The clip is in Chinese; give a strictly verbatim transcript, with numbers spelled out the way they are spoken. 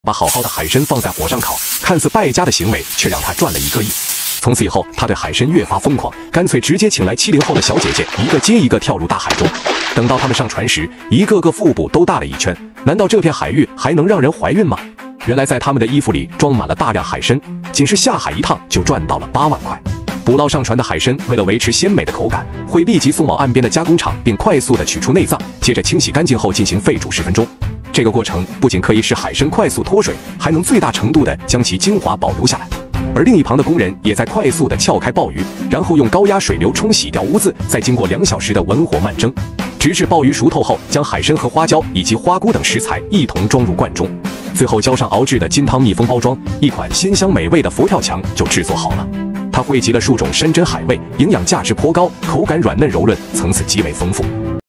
把好好的海参放在火上烤，看似败家的行为，却让他赚了一个亿。从此以后，他对海参越发疯狂，干脆直接请来七零后的小姐姐，一个接一个跳入大海中。等到他们上船时，一个个腹部都大了一圈。难道这片海域还能让人怀孕吗？原来在他们的衣服里装满了大量海参，仅是下海一趟就赚到了八万块。捕捞上船的海参，为了维持鲜美的口感，会立即送往岸边的加工厂，并快速的取出内脏，接着清洗干净后进行沸煮十分钟。这个过程不仅可以使海参快速脱水，还能最大程度的将其精华保留下来。而另一旁的工人也在快速的撬开鲍鱼，然后用高压水流冲洗掉污渍，再经过两小时的文火慢蒸，直至鲍鱼熟透后，将海参和花椒以及花菇等食材一同装入罐中，最后浇上熬制的金汤密封包装，一款鲜香美味的佛跳墙就制作好了。它汇集了数种山珍海味，营养价值颇高，口感软嫩柔润，层次极为丰富。